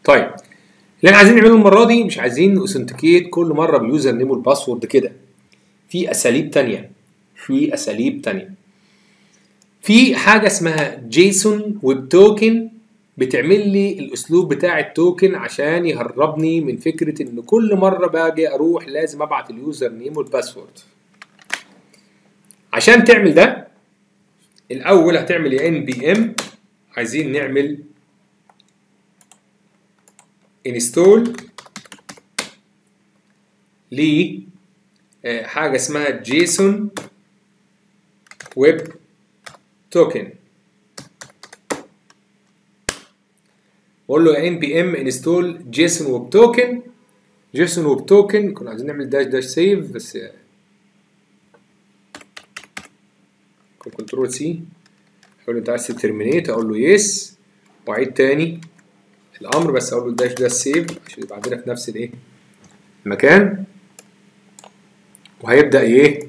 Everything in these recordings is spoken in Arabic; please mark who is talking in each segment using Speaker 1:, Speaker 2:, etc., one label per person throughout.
Speaker 1: طيب اللي احنا عايزين نعمله المره دي مش عايزين اوثنتيكيت كل مره باليوزر نيم والباسورد كده. في اساليب تانية. في حاجه اسمها جيسون ويب توكن بتعمل لي الاسلوب بتاع التوكن عشان يهربني من فكره ان كل مره باجي اروح لازم ابعت اليوزر نيم والباسورد. عشان تعمل ده الاول هتعمل يا npm عايزين نعمل انستول ل حاجه اسمها جيسون ويب توكن. بقول له يا npm انستول جيسون ويب توكن. جيسون ويب توكن كنا عايزين نعمل داش سيف بس كنترول سي. اقول له انت عايز ترمينيت اقول له يس واعيد تاني الامر بس اقول له داش سيف عشان يبقى عندنا في نفس الايه المكان. وهيبدا ايه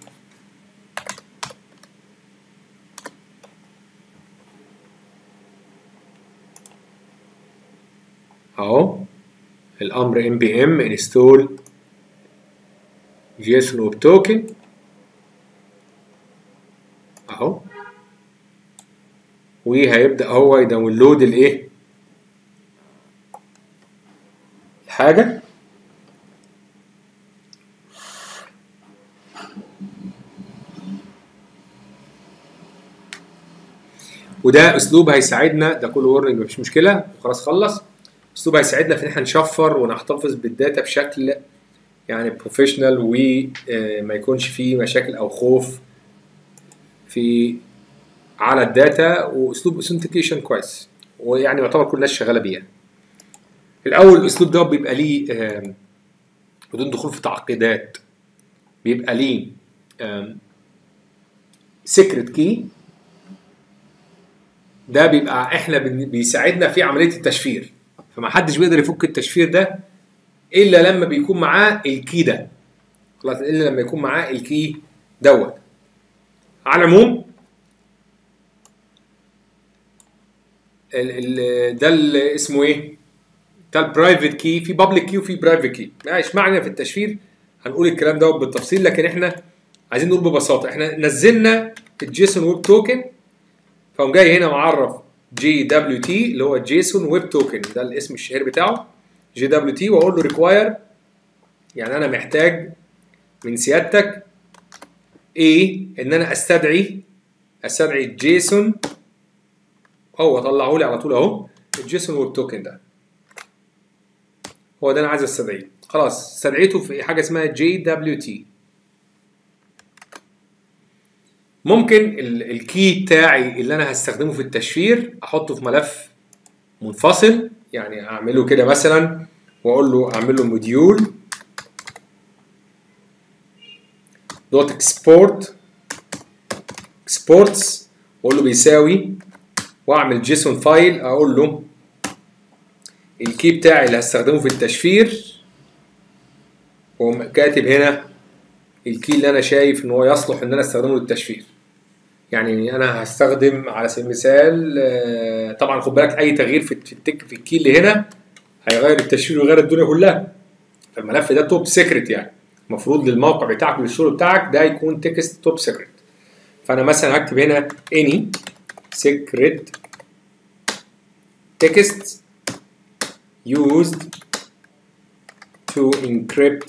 Speaker 1: اهو الامر npm install json web token اهو. وهيبدا هو يداونلود الايه الحاجه. وده اسلوب هيساعدنا، ده كله ورنينج مفيش مشكله خلاص خلص. اسلوب هيساعدنا في ان احنا نشفر ونحتفظ بالداتا بشكل يعني بروفيشنال وما يكونش فيه مشاكل او خوف في على الداتا، واسلوب اوثنتيكيشن كويس ويعني يعتبر كل الناس شغاله بيها. الاول الاسلوب ده بيبقى ليه بدون دخول في تعقيدات بيبقى ليه سيكريت كي. ده بيبقى احنا بيساعدنا في عمليه التشفير، فما حدش بيقدر يفك التشفير ده الا لما بيكون معاه الكي ده خلاص، الا لما يكون معاه الكي دوت. على العموم ده اللي اسمه ايه ده البرايفت كي. في بابليك كي وفي برايفت كي. مش معنى في التشفير هنقول الكلام دوت بالتفصيل، لكن احنا عايزين نقول ببساطه احنا نزلنا الجيسون ويب توكن، فقوم جاي هنا معرف جي دبليو تي اللي هو جيسون ويب توكن، ده الاسم الشهير بتاعه جي دبليو تي، واقول له ريكواير يعني انا محتاج من سيادتك ايه ان انا استدعي الجيسون. هو طلعه لي على طول اهو الجيسون ويب توكن ده هو ده انا عايز استدعيه. خلاص استدعيته في حاجه اسمها جي دبليو تي. ممكن الكي بتاعي اللي انا هستخدمه في التشفير احطه في ملف منفصل، يعني اعمله كده مثلا واقول له اعمل له موديول دوت اكسبورتس واقول له بيساوي واعمل جيسون فايل اقول له الكي بتاعي اللي هستخدمه في التشفير، واقوم كاتب هنا الكي اللي انا شايف ان هو يصلح ان انا استخدمه للتشفير. يعني انا هستخدم على سبيل المثال طبعا خد بالك اي تغيير في الكي اللي هنا هيغير التشفير ويغير الدنيا كلها. فالملف ده توب سيكريت، يعني المفروض للموقع بتاعك للشغل بتاعك ده يكون تكست توب سيكريت. فانا مثلا هكتب هنا any secret text used to encrypt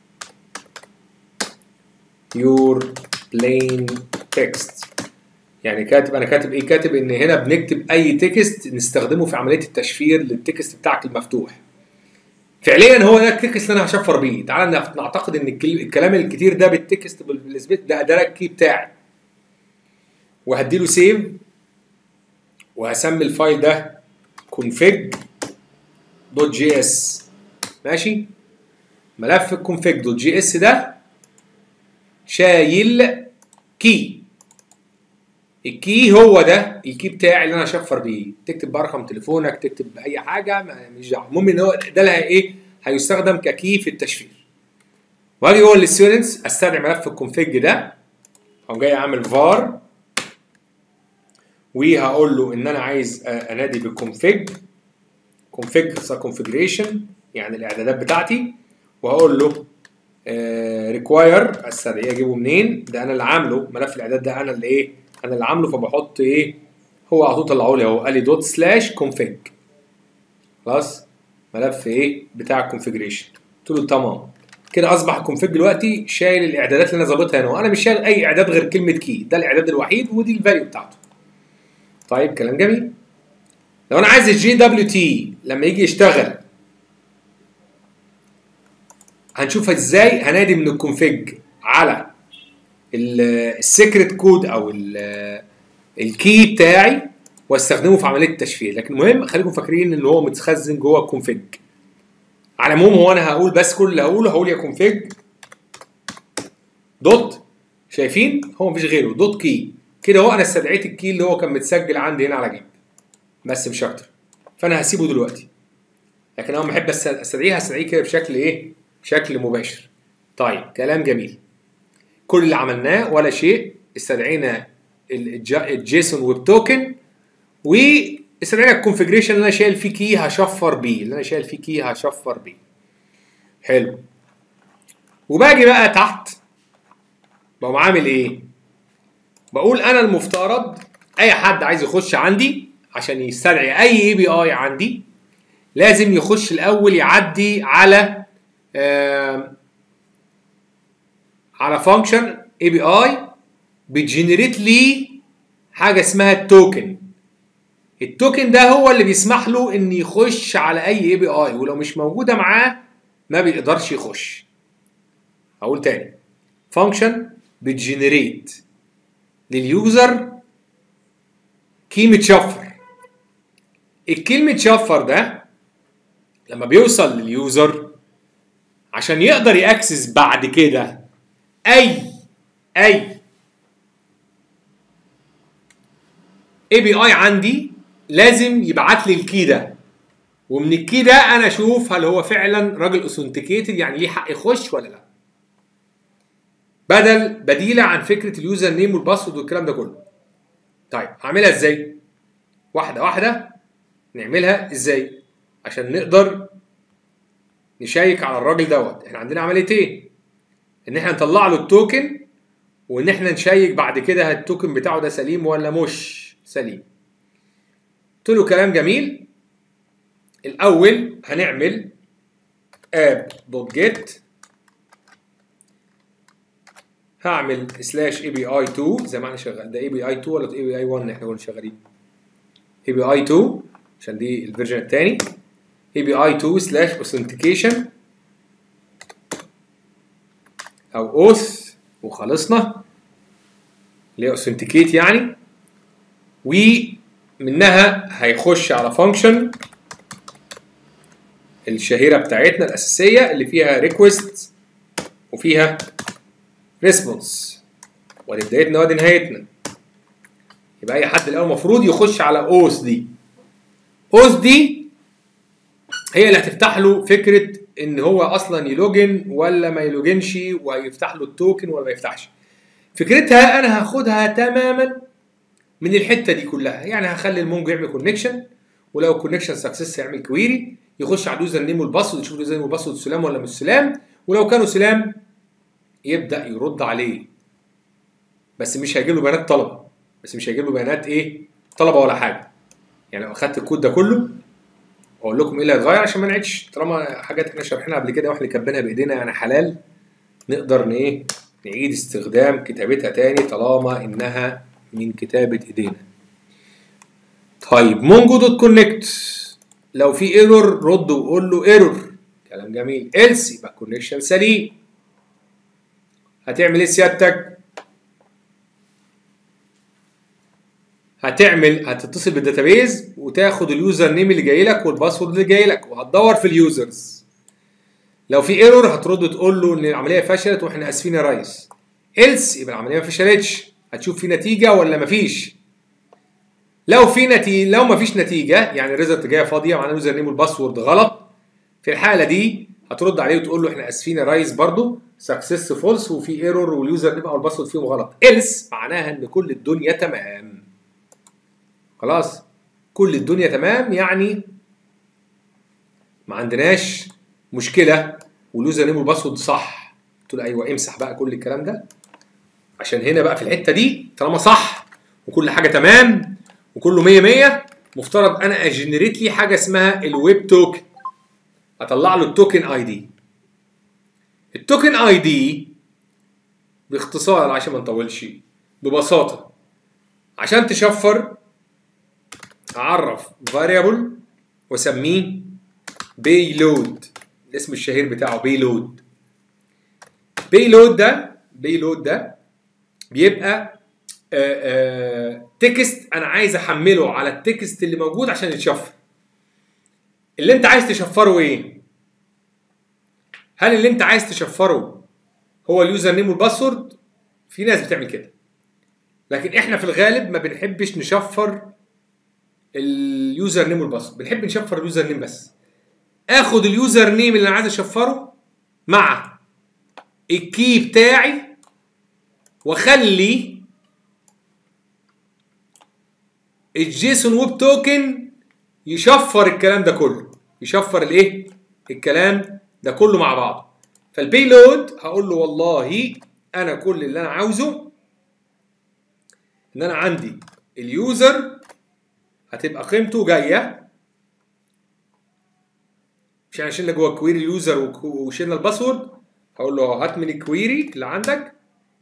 Speaker 1: your plain text. يعني انا كاتب ايه؟ كاتب ان هنا بنكتب اي تكست نستخدمه في عمليه التشفير للتكست بتاعك المفتوح. فعليا هو ده التكست اللي انا هشفر بيه. تعال نعتقد ان الكلام الكتير ده بالتكست بالنسبه ده الكي بتاعي، وهديله سيف وهسمي الفايل ده config.js. ماشي. ملف config.js ده شايل كي. الكي هو ده الكي بتاعي اللي انا هشفر بيه. تكتب بقى رقم تليفونك، تكتب اي حاجه ماليش دعوه، المهم ان هو ده اللي ايه هيستخدم ككي في التشفير. واجي جوه الستودنتس استدعي ملف الكونفيج ده، اقوم جاي اعمل var وهقول له ان انا عايز انادي بالكونفيج configuration يعني الاعدادات بتاعتي، وهقول له require استدعيه اجيبه منين؟ ده انا اللي عامله ملف الاعداد ده، انا اللي ايه؟ انا اللي عامله، فبحط ايه؟ هو على طول طلعه لي اهو، قال لي دوت سلاش config. خلاص ملف ايه؟ بتاع الكونفيجريشن. قلت له تمام كده اصبح الكونفيج دلوقتي شايل الاعدادات اللي انا ظابطها هنا، وانا مش شايل اي اعداد غير كلمه كي، ده الاعداد الوحيد ودي الفاليو بتاعته. طيب كلام جميل. لو انا عايز الجي دبليو تي لما يجي يشتغل هنشوف ازاي هنادي من الكونفيج على السيكريت كود او الكي بتاعي واستخدمه في عمليه التشفير، لكن المهم خليكم فاكرين ان هو متخزن جوه الكونفيج. على العموم هو انا هقول بس كل اللي هقول يا كونفيج دوت، شايفين هو مفيش غيره دوت كي كده، هو انا استدعيت الكي اللي هو كان متسجل عندي هنا على جيب بس مش اكتر، فانا هسيبه دلوقتي. لكن انا بحب استدعيه كده بشكل ايه؟ بشكل مباشر. طيب كلام جميل. كل اللي عملناه ولا شيء، استدعينا الجيسون ويب توكن واستدعينا الكونفجريشن اللي انا شايل فيه كي هشفر بيه، حلو. وباجي بقى تحت بقوم عامل ايه؟ بقول انا المفترض اي حد عايز يخش عندي عشان يستدعي اي API عندي لازم يخش الاول يعدي على فانكشن API بتجنريت لي حاجه اسمها التوكن. التوكن ده هو اللي بيسمح له ان يخش على اي API، ولو مش موجوده معاه ما بيقدرش يخش. هقول تاني، فانكشن بتجنريت لليوزر كي متشفر. الكي متشفر ده لما بيوصل لليوزر عشان يقدر ياكسس بعد كده اي API عندي لازم يبعت لي الكي ده، ومن الكي ده انا اشوف هل هو فعلا راجل اوثنتيكيتد يعني ليه حق يخش ولا لا، بديله عن فكره اليوزر نيم والباسورد والكلام ده كله. طيب هعملها ازاي؟ واحده واحده نعملها ازاي عشان نقدر نشيك على الراجل دوت. احنا عندنا عمليتين، ان احنا نطلع له التوكن وان احنا نشيك بعد كده التوكن بتاعه ده سليم ولا مش سليم. قلت له كلام جميل. الاول هنعمل app.get، هعمل /API2 زي ما احنا شغال. ده API2 ولا API1؟ احنا كنا شغالين API2 عشان دي الفيرجن الثاني. API2/authentication او auth وخلصنا، اللي هي authenticate يعني. ومنها هيخش على فانكشن الشهيره بتاعتنا الاساسيه اللي فيها request وفيها response، ودي بدايتنا ودي نهايتنا. يبقى اي حد الاول المفروض يخش على اوث دي. اوث دي هي اللي هتفتح له فكره ان هو اصلا يلوجن ولا ما يلوجنش، وهيفتح له التوكن ولا ما يفتحش. فكرتها انا هاخدها تماما من الحته دي كلها، يعني هخلي المونجو يعمل كونكشن، ولو الكونكشن سكسس يعمل كويري يخش على اليوزر نيم والباسورد يشوف اليوزر نيم والباسورد سلام ولا مش سلام، ولو كانوا سلام يبدا يرد عليه. بس مش هيجيب له بيانات طلبه، بس مش هيجيب له بيانات ايه؟ طلبه ولا حاجه. يعني لو اخدت الكود ده كله واقول لكم ايه اللي هيتغير عشان ما نعيدش، طالما حاجات احنا شارحينها قبل كده واحنا كاتبينها بايدينا يعني حلال نقدر ايه؟ نعيد استخدام كتابتها تاني طالما انها من كتابه ايدينا. طيب مونجو دوت كونكت، لو في ايرور رد وقول له ايرور، كلام جميل. إلس يبقى الكونكشن سليم. هتعمل ايه سيادتك؟ هتتصل بالداتابيز وتاخد اليوزر نيم اللي جاي لك والباسورد اللي جاي لك وهتدور في اليوزرز. لو في ايرور هترد تقول له ان العمليه فشلت واحنا اسفين يا ريس. إلس يبقى العمليه ما فشلتش، هتشوف في نتيجه ولا مفيش. لو مفيش نتيجه يعني الريزلت جايه فاضيه معناه اليوزر نيم والباسورد غلط، في الحاله دي هترد عليه وتقول له احنا اسفين يا ريس برضه سكسس فولس وفي ايرور واليوزر نيم او الباسورد فيهم غلط. إلس معناها ان كل الدنيا تمام. خلاص كل الدنيا تمام، يعني ما عندناش مشكله واليوزر نيم والباسورد صح. قلت له ايوه امسح بقى كل الكلام ده، عشان هنا بقى في الحته دي طالما صح وكل حاجه تمام وكله 100 مفترض انا اجنريت لي حاجه اسمها الويب توكن، اطلع له التوكن اي دي. التوكن اي دي باختصار عشان ما نطولش ببساطه، عشان تشفر اعرف فاريبل واسميه بيلود، الاسم الشهير بتاعه بيلود. بيلود ده بيبقى تكست انا عايز احمله على التكست اللي موجود عشان يتشفر. اللي انت عايز تشفره ايه؟ هل اللي انت عايز تشفره هو اليوزر نيم والباسورد؟ في ناس بتعمل كده، لكن احنا في الغالب ما بنحبش نشفر اليوزر نيم والباسورد، بنحب نشفر اليوزر نيم بس. اخد اليوزر نيم اللي انا عايز اشفره مع الكي بتاعي واخلي الجيسون ويب توكن يشفر الكلام ده كله، يشفر الايه؟ الكلام ده كله مع بعض. فالبيلود هقول له والله انا كل اللي انا عاوزه ان انا عندي اليوزر هتبقى قيمته جايه، مش هنشيل جوه الكويري اليوزر وشيلنا الباسورد. هقول له هات من الكويري اللي عندك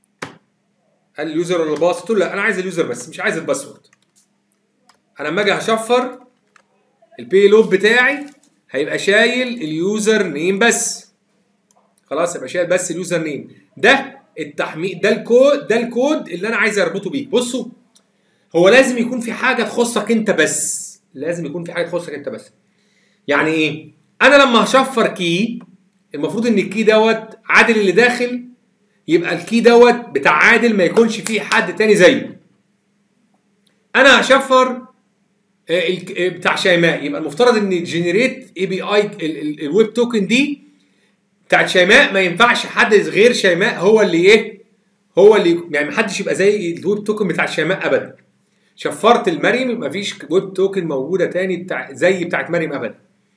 Speaker 1: قال لي اليوزر ولا الباسورد؟ قلت له لا انا عايز اليوزر بس مش عايز الباسورد. انا لما اجي هشفر البيلود بتاعي هيبقى شايل اليوزر نيم بس، خلاص يبقى شايل بس اليوزر نيم. ده التحميل، ده الكود اللي انا عايز اربطه بيه. بصوا هو لازم يكون في حاجه تخصك انت بس، لازم يكون في حاجه تخصك انت بس. يعني ايه؟ انا لما هشفر كي المفروض ان الكي دوت عادل اللي داخل يبقى الكي دوت بتاع عادل، ما يكونش فيه حد تاني زيه. انا هشفر بتاع شيماء يبقى المفترض ان جنريت اي بي اي الويب توكن دي بتاعت شيماء ما ينفعش حد غير شيماء هو اللي ايه؟ هو اللي يعني ما حدش يبقى زي الويب توكن بتاع شيماء ابدا. شفرت المريم ما فيش ويب توكن موجوده تاني بتاعت مريم ابدا.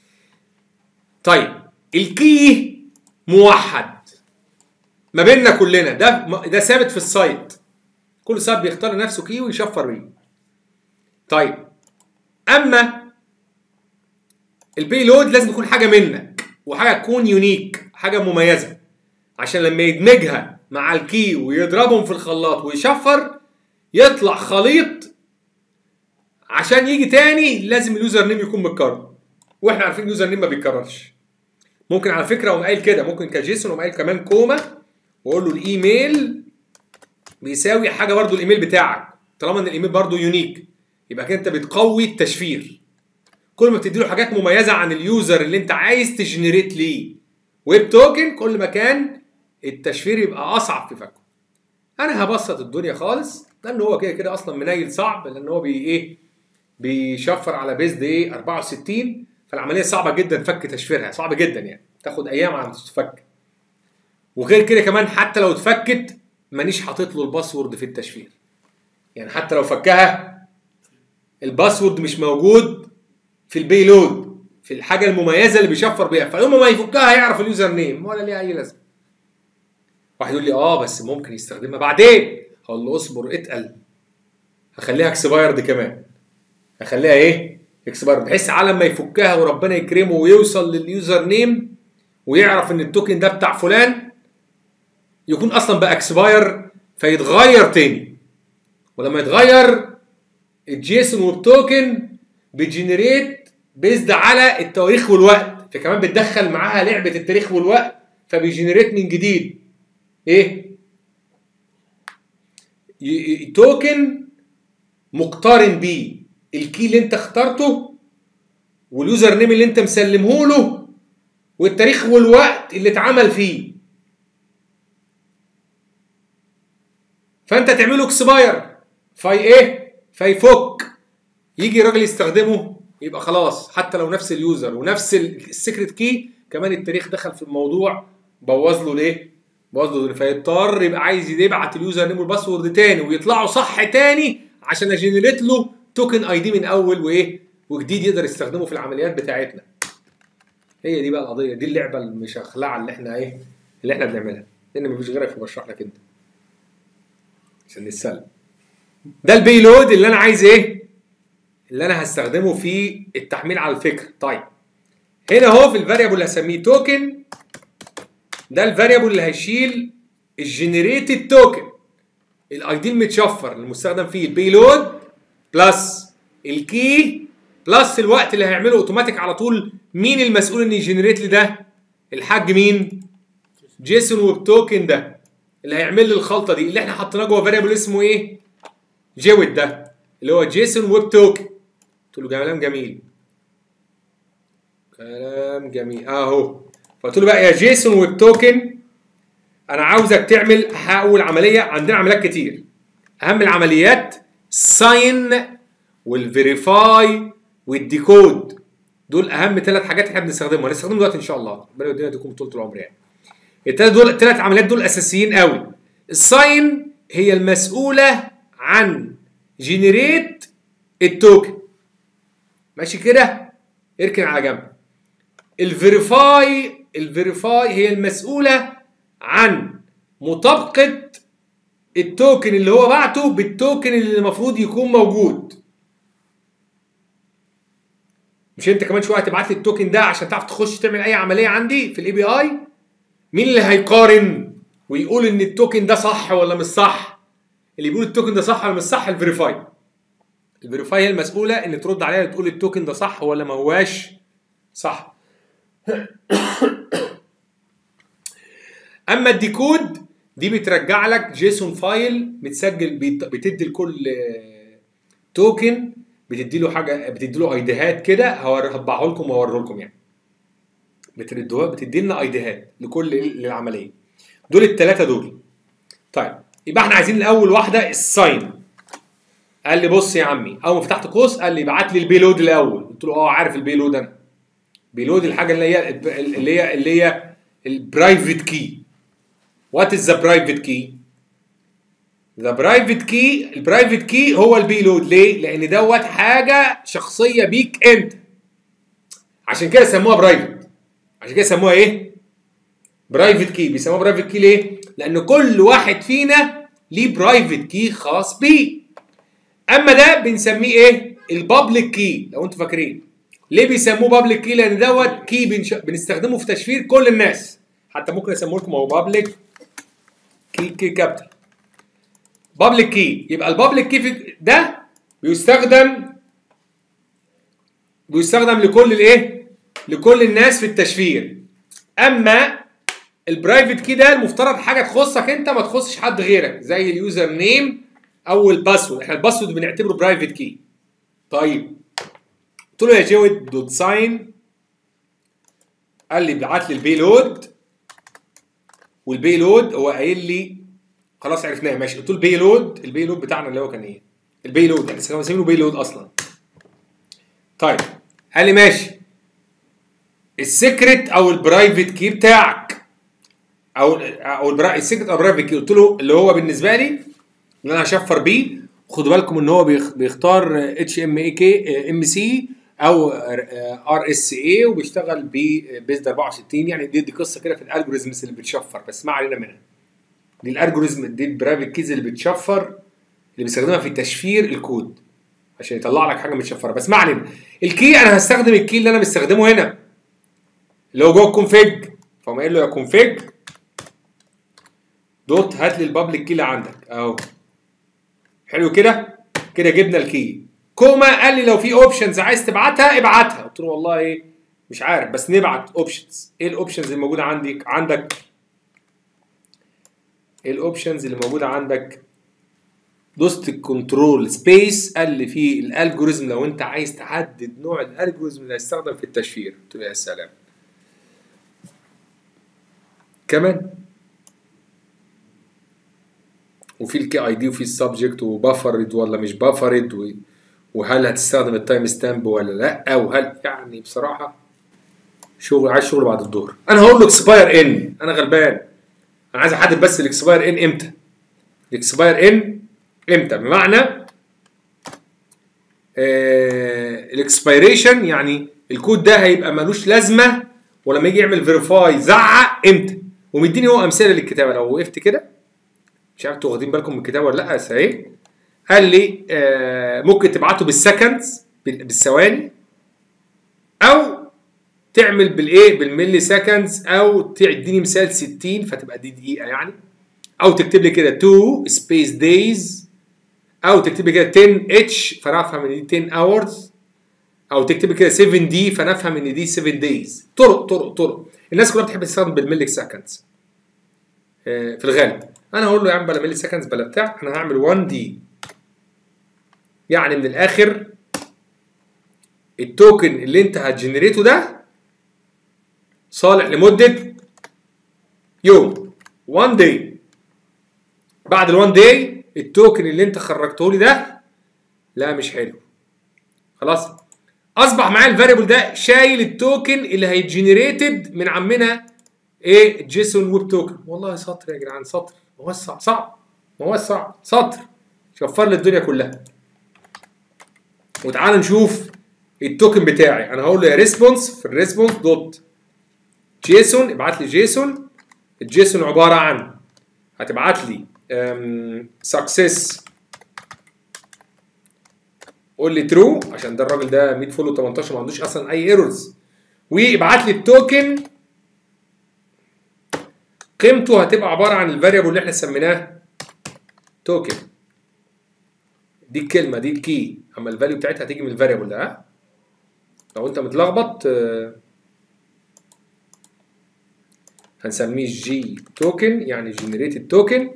Speaker 1: طيب الكي موحد ما بيننا كلنا، ده ثابت في السايت، كل سايت بيختار لنفسه كي ويشفر بيه. طيب اما البيلود لازم يكون حاجه منك وحاجه تكون يونيك، حاجه مميزه، عشان لما يدمجها مع الكي ويضربهم في الخلاط ويشفر يطلع خليط. عشان يجي تاني لازم اليوزر نيم يكون متكرر، واحنا عارفين اليوزر نيم ما بيتكررش. ممكن على فكره اقوم قايل كده، ممكن كجيسون اقوم قايل كمان كوما واقول له الايميل بيساوي حاجه برضو الايميل بتاعك، طالما ان الايميل برضو يونيك يبقى كده انت بتقوي التشفير. كل ما بتدي له حاجات مميزه عن اليوزر اللي انت عايز تجنريت ليه ويب توكن كل ما كان التشفير يبقى اصعب في فكه. انا هبسط الدنيا خالص لان هو كده كده اصلا منيل صعب، لان هو بيشفر على بيزد 64، فالعمليه صعبه جدا فك تشفيرها، صعب جدا يعني تاخد ايام على ما تتفك. وغير كده كمان حتى لو اتفكت مانيش حاطط له الباسورد في التشفير، يعني حتى لو فكها الباسورد مش موجود في البيلود في الحاجه المميزه اللي بيشفر بيها، فيوم ما يفكها هيعرف اليوزر نيم ولا ليها اي لازمه. واحد يقول لي بس ممكن يستخدمها بعدين، هقول له اصبر اتقل، هخليها اكسبايرد كمان، هخليها اكسبايرد بحيث على ما يفكها وربنا يكرمه ويوصل لليوزر نيم ويعرف ان التوكن ده بتاع فلان يكون اصلا بقى اكسباير فيتغير تاني. ولما يتغير الجيسون والتوكن بيجنريت بيزد على التواريخ والوقت، فكمان بتدخل معاها لعبه التاريخ والوقت، فبيجنريت من جديد توكن مقترن بيه الكي اللي انت اخترته واليوزر نيم اللي انت مسلمه له والتاريخ والوقت اللي اتعمل فيه. فانت تعمله اكسباير فيفك، يجي راجل يستخدمه يبقى خلاص حتى لو نفس اليوزر ونفس السيكريت كي كمان التاريخ دخل في الموضوع بوظ له فيضطر يبقى عايز يبعت اليوزر نيم والباسورد تاني ويطلعوا صح تاني عشان اجنريت له توكن اي دي من اول وجديد يقدر يستخدمه في العمليات بتاعتنا. هي دي بقى القضيه، دي اللعبه المشخلعه اللي احنا ايه اللي احنا بنعملها، لان مفيش غيرك فبشرح لك انت عشان نتسلى. ده البيلود اللي انا عايز ايه، اللي انا هستخدمه في التحميل على الفكره. طيب هنا اهو في الفاريبل اللي هسميه توكن، ده الفاريبل اللي هيشيل الجنريتد توكن، الاي دي المتشفر المستخدم فيه البيلود بلس الكي بلس الوقت اللي هيعمله اوتوماتيك على طول. مين المسؤول ان يجنريت لي ده؟ الحاج مين؟ جيسون ويب توكن، ده اللي هيعمل لي الخلطه دي اللي احنا حطيناه جوه فاريبل اسمه ايه؟ جيوت، ده اللي هو جيسون ويب توكن. قلت له كلام جميل، كلام جميل اهو. فقلت له بقى يا جيسون ويب توكن انا عاوزك تعمل اول عمليه، عندنا عمليات كتير، اهم العمليات ساين والفيريفاي والديكود، دول اهم 3 حاجات احنا بنستخدمهم، هنستخدمهم دلوقتي ان شاء الله، ربنا يدينا يديكم طول العمر يعني. الثلاث عمليات دول اساسيين قوي. الساين هي المسؤوله عن جنريت التوكن، ماشي كده، اركن على جنب. الفيريفاي هي المسؤوله عن مطابقه التوكن اللي هو بعته بالتوكن اللي المفروض يكون موجود. مش انت كمان شويه هتبعت لي التوكن ده عشان تعرف تخش تعمل اي عمليه عندي في الاي بي اي؟ مين اللي هيقارن ويقول ان التوكن ده صح ولا مش صح؟ اللي بيقول التوكن ده صح ولا مش صح الفيريفاي. الفيريفاي هي المسؤوله ان ترد عليها وتقول التوكن ده صح ولا ما هواش صح. اما الديكود دي بترجع لك جيسون فايل متسجل، بتدي لكل توكن بتدي له حاجه، بتدي له ايديهات كده، هطبعه لكم واوريه لكم يعني. بتدي لنا ايديهات لكل للعمليه. دول الثلاثه دول. طيب يبقى احنا عايزين الاول واحده الساين. قال لي بص يا عمي، اول ما فتحت قوس قال لي ابعت لي البيلود الاول. قلت له عارف البيلود انا. بيلود الحاجه اللي هي البرايفت كي. وات از ذا برايفت كي؟ ذا برايفت كي، البرايفت كي هو البيلود. ليه؟ لان دوت حاجه شخصيه بيك انت، عشان كده سموها برايفت. عشان كده سموها ايه؟ برايفت كي. بيسموها برايفت كي ليه؟ لان كل واحد فينا ليه برايفت كي خاص بيه. اما ده بنسميه ايه؟ البابليك كي. لو انتوا فاكرين ليه بيسموه بابليك كي؟ لان دوت كي بنستخدمه في تشفير كل الناس. حتى ممكن اسموه لكم هو بابليك كي كابيتال. بابليك كي. يبقى البابليك كي ده بيستخدم لكل الايه؟ لكل الناس في التشفير. اما البرايفت كي ده المفترض حاجه تخصك انت، ما تخصش حد غيرك، زي اليوزر نيم او الباسورد. احنا الباسورد بنعتبره برايفت كي. طيب قلت له يا جويد دوت ساين، قال لي ابعت لي البيلود، والبيلود هو قايل لي خلاص عرفناه ماشي. قلت له البيلود بتاعنا اللي هو كان ايه؟ البيلود يعني كانوا مسمينه بيلود اصلا. طيب قال لي ماشي، السيكريت او البرايفت كي بتاعك او السيكريت او البرايفت كي. قلت له اللي هو بالنسبه لي اللي انا هشفر بيه. خدوا بالكم ان هو بيختار HMAK او RSA وبيشتغل ببيزد 64. يعني دي قصه كده في الالجوريزمز اللي بتشفر، بس ما علينا منها. دي الالجوريزم، دي البرايفت كيز اللي بتشفر، اللي بيستخدمها في تشفير الكود عشان يطلع لك حاجه متشفره، بس ما علينا. الكي انا هستخدم الكي اللي انا مستخدمه هنا اللي هو جوه الكونفيج. فقام قايل له يا كونفيج دوت هات لي البابليك كي اللي عندك اهو. حلو كده جبنا الكي. كوما قال لي لو في اوبشنز عايز تبعتها ابعتها. قلت له والله ايه مش عارف، بس نبعت اوبشنز. ايه الاوبشنز اللي موجوده عندك؟ ايه الاوبشنز اللي موجوده عندك؟ دوست الكنترول سبيس، قال لي في الالجوريزم لو انت عايز تحدد نوع الالجوريزم اللي هيستخدم في التشفير. قلت له يا سلام. كمان وفي الكي اي دي وفي السبجكت وبافرد ولا مش بافرد، وهل هتستخدم التايم ستامب ولا لا، وهل يعني بصراحه عايز شغل بعد الظهر. انا هقول له اكسباير ان، انا غلبان، انا عايز احدد بس الاكسباير ان امتى. الاكسباير ان امتى بمعنى الاكسبيريشن، يعني الكود ده هيبقى ملوش لازمه ولما يجي يعمل فيريفاي زعق امتى. ومديني هو امثله للكتابه. لو وقفت كده مش عارف انتوا واخدين بالكم من الكتابه ولا لا، بس اهي قال لي ممكن تبعته بالسكندز بالثواني، او تعمل بالايه بالملي سكندز، او تديني مثال 60 فتبقى دي دقيقه يعني، او تكتب لي كده 2 سبيس دايز، او تكتب لي كده 10 اتش فانا افهم ان دي 10 اورز، او تكتب لي كده 7 دي فانا افهم ان دي 7 دايز. طرق الناس كلها بتحب تستخدم بالملي سكندز في الغالب. انا هقول له يا عم بلا ملي سكندز بلا بتاع، انا هعمل 1 دي. يعني من الاخر التوكن اللي انت هتجنريته ده صالح لمده يوم 1 داي. بعد ال 1 داي التوكن اللي انت خرجته لي ده لا مش حلو. خلاص اصبح معايا الفاريبل ده شايل التوكن اللي هيتجنريتد من عمنا ايه جيسون ويب توكن. والله سطر يا جدعان، سطر موسع صعب، موسع سطر شفر لي الدنيا كلها. وتعالوا نشوف التوكن بتاعي. انا هقول له يا ريسبونس في الريسبونس دوت جيسون، ابعت لي جيسون. الجيسون عباره عن هتبعت لي سكسس، قول لي ترو عشان ده الراجل ده 100 فولو 18 ما عندوش اصلا اي ايرورز، وابعت لي التوكن قيمته هتبقى عباره عن الفاريبل اللي احنا سميناه توكن. دي الكلمه دي الكي، اما الفاليو بتاعتها هتيجي من الفاريبل ده. ها لو انت متلخبط هنسميه جي توكن يعني جنريتد توكن،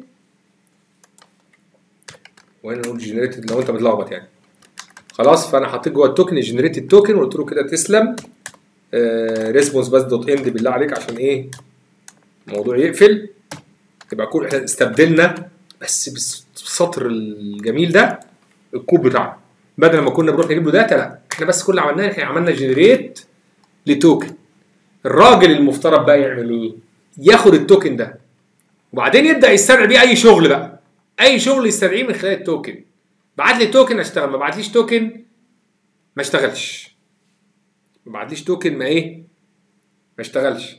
Speaker 1: وهنا نقول جنريتد لو انت متلخبط يعني. خلاص فانا حطيت جوه التوكن جنريتد توكن وقلت له كده تسلم ريسبونس بس دوت اند بالله عليك عشان ايه الموضوع يقفل. يبقى كل احنا استبدلنا بس بالسطر الجميل ده الكود بتاعنا، بدل ما كنا بنروح نجيب له داتا لا احنا بس كل اللي عملناه احنا عملنا جنريت لتوكن. الراجل المفترض بقى يعمل ايه؟ ياخد التوكن ده وبعدين يبدا يستدعي بيه اي شغل بقى، اي شغل يستدعيه من خلال التوكن. بعت لي توكن اشتغل، ما بعتليش توكن ما اشتغلش، ما بعتليش توكن ما ايه ما اشتغلش.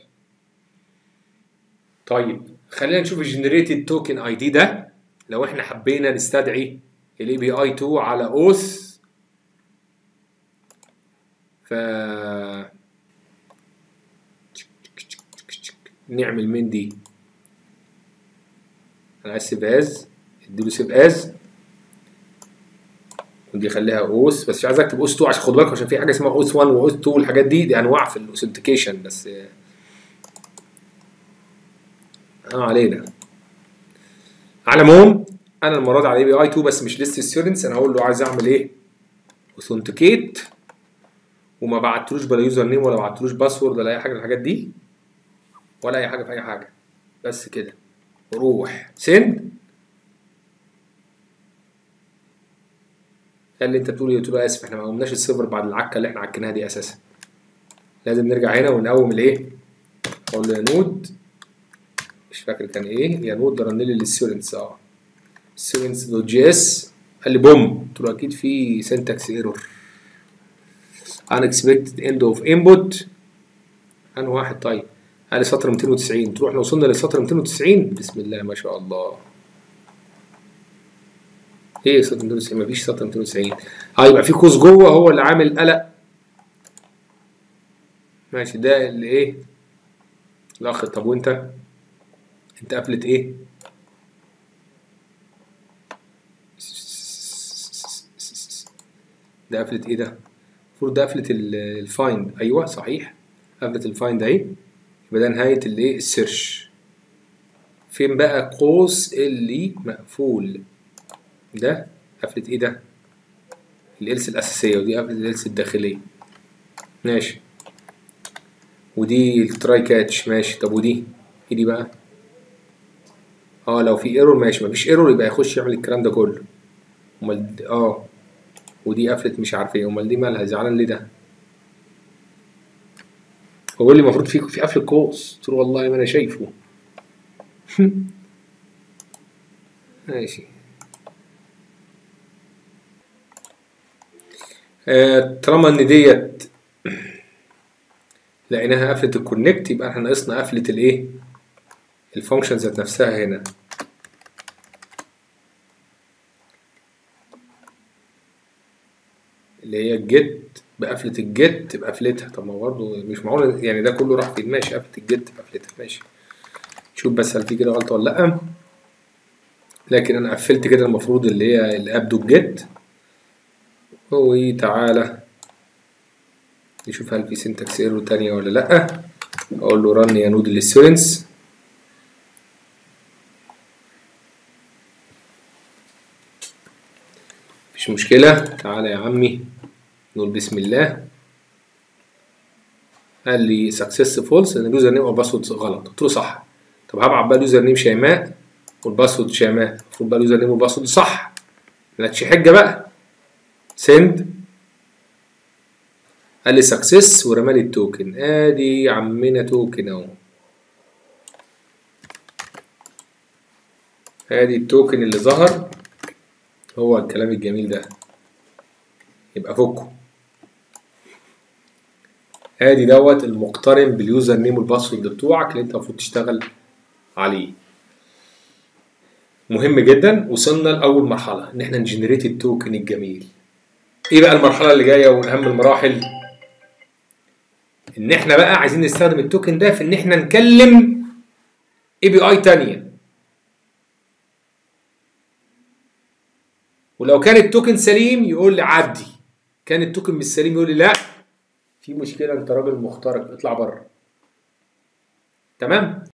Speaker 1: طيب خلينا نشوف الجنريتد توكن اي دي ده لو احنا حبينا نستدعي الاي بي اي 2 على اوث. ف نعمل من دي انا عايز سيف از، اديله سيف از ودي خليها اوث، بس مش عايز اكتب اوث 2 عشان خد بالك عشان في حاجه اسمها اوث 1 واوث 2 والحاجات دي انواع في الاوثنتيكيشن بس علينا. على العموم انا المره دي على اي بي اي 2 بس مش ليست ستودنتس. انا هقول له عايز اعمل ايه اوثنتيكيت وما بعتلوش بلا يوزر نيم ولا بعتلوش باسورد ولا اي حاجه من الحاجات دي ولا اي حاجه في اي حاجه، بس كده روح سند. قال لي انت بتقول ايه؟ قلت له اسف احنا ما قومناش السيرفر بعد العكه اللي احنا عكناها دي اساسا، لازم نرجع هنا ونقوم الايه. اقول له يا نود مش فاكر كان ايه، يا نود رن لي للستودنتس ستودنتس دوت جي اس. قال لي بوم، قلت له اكيد في سنتكس ايرور unexpected end of input. انا واحد طيب قال لي سطر 290. تروح لو وصلنا للسطر 290 بسم الله ما شاء الله. ايه سطر 290؟ مفيش سطر 290. هيبقى في قوس جوه هو اللي عامل قلق. ماشي ده اللي ايه الاخ. طب وانت قفلت ايه؟ ده قفلت ايه ده؟ المفروض ده قفلت الفايند. ايوه صحيح قفلت الفايند اهي، يبقى ده نهايه الايه السيرش. فين بقى قوس اللي مقفول؟ ده قفلت ايه ده؟ الالس الاساسيه ودي قفلت الالس الداخليه. ماشي ودي التراي كاتش. ماشي طب ودي ايه دي بقى؟ لو في ايرور ماشي، مفيش ايرور يبقى يخش يعمل الكلام ده كله. امال ودي قفلت مش عارف ايه. امال دي مالها زعلان ليه ده؟ هو بيقول لي المفروض في قفل قوس. قلت له والله ما انا شايفه. ماشي طالما ان ديت لقيناها قفلة الكونكت، يبقى احنا ناقصنا قفلة الايه؟ الفانكشن ذات نفسها هنا. اللي هي الجيت بقفلة الجيت بقفلتها. طب ما هو برضه مش معقول يعني ده كله راح فين؟ ماشي قفلة الجيت بقفلتها ماشي. شوف بس هل في كده غلطة ولا لأ. لكن أنا قفلت كده المفروض اللي هي اللي أبدو الجيت. وتعالى نشوف هل في سنتكس ايرور تانية ولا لأ. أقول له رن يا نود للسيرنس. مفيش مشكلة. تعالى يا عمي نقول بسم الله. قال لي سكسس فولس ان اليوزر نيم والباسورد غلط. قلت له صح. طب هبعت بقى اليوزر نيم شيماء والباسورد شيماء، المفروض بقى اليوزر نيم والباسورد صح. ملكش حجة بقى. سند. قال لي سكسس ورمالي التوكن. ادي عمنا توكن اهو. ادي التوكن اللي ظهر هو الكلام الجميل ده. يبقى فكه. ادي دوت المقترن باليوزر نيم والباسورد بتوعك اللي انت المفروض تشتغل عليه. مهم جدا. وصلنا لاول مرحله ان احنا نجنريت التوكن الجميل. ايه بقى المرحله اللي جايه واهم المراحل؟ ان احنا بقى عايزين نستخدم التوكن ده في ان احنا نكلم اي بي اي تانية. ولو كان التوكن سليم يقول لي عدي، كان التوكن مش سليم يقول لي لا في مشكله انت راجل مخترق اطلع بره. تمام.